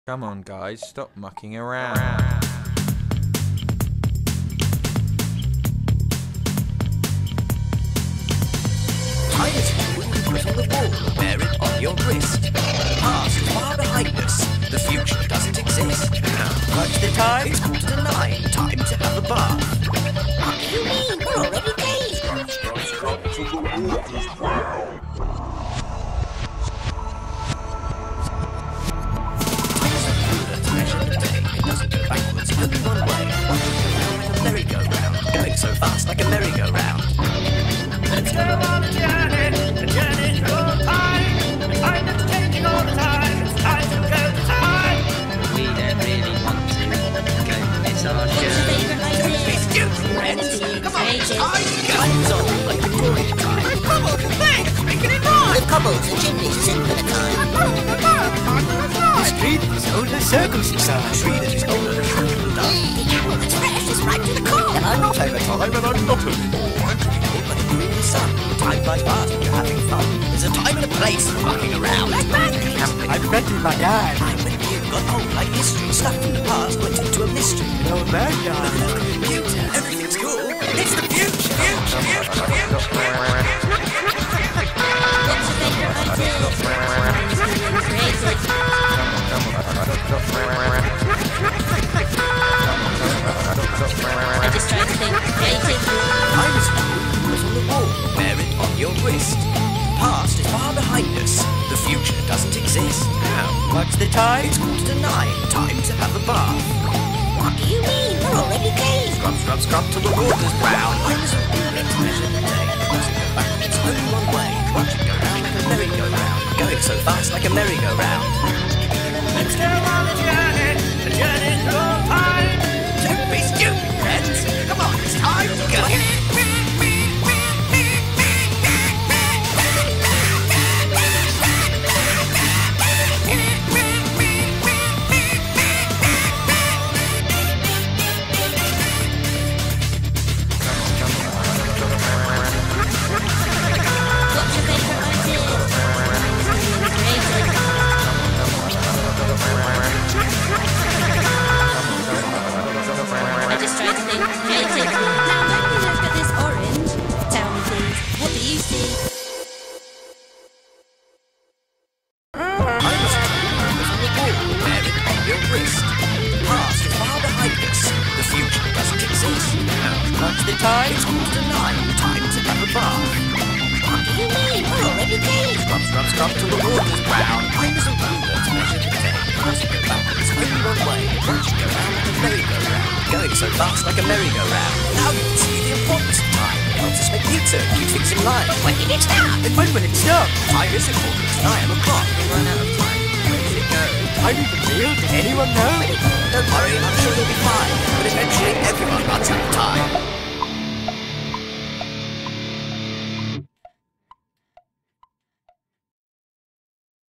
Come on, guys, stop mucking around. Tie this ball and put on the wall. Wear it on your wrist. The past is far behind us. The future doesn't exist. Now, watch the time. It's 9:15. Time to have a bath. What do you mean? We're already late. Scrub till the water's brown. It doesn't go backwards, only one way. Like a merry-go-round, going so fast like a merry-go-round. Let's go on a journey through time. A time that's changing all the time. It's time to go to time. We don't really want to go. It's our journey. It's stupid, friends. Come on, it's time to go. Time's on, like Victorian time. With bubbles and banks, making it wrong. With cobbles and chimneys, symphony time. The street is older circumcised. Tree that is older than Hamilton done. The apple that's fresh is ripe to the core. I'm not over time and I'm not anymore. I'm pretty cold like a moon in the sun. Time flies fast when you're having fun. There's a time and a place for mucking around. Like banks. I'm friendly with my dad. I'm when you got old like history. Stuff from the past went into a mystery. An old man died. Look at the computer. Everything's cool. It's the future. What's your favourite I just try to think creative. Time is put on the wall. Wear it on your wrist. The past is far behind us. The future doesn't exist. Now, what's the time? It's 9:15. Time to have a bath. What do you mean? We're already late. Scrub till the water's brown. Time is a ruler to measure the day. It doesn't go backwards, only one way. Watch it go round like a merry-go-round. Going so fast like a merry-go-round. Let's go on a journey through time. Don't be stupid, friends. Come on, it's time to go. What's your favourite idea? Creative. I just try to think creative. Now when we look at this orange, tell me please, what do you see? Time is on the wall. Wear it on your wrist. The past is far behind us. The future doesn't exist. Now, what's the time? It's 9:15. Time to have a bath. What do you mean? We're already late. Scrub till the water's brown. Time is a ruler to measure the day. It doesn't go backwards, only one way. Watch it go round like a merry-go-round. Going so fast like a merry-go-round. Now you can see the importance of time. It helps us make pizza, keep things in line. When did it start? And when will it stop? Time is important. It's 9 o'clock. We run out of time. Where did it go? Time even real? Does anyone know? Don't worry, I'm sure you'll be fine. But eventually everyone runs out of time.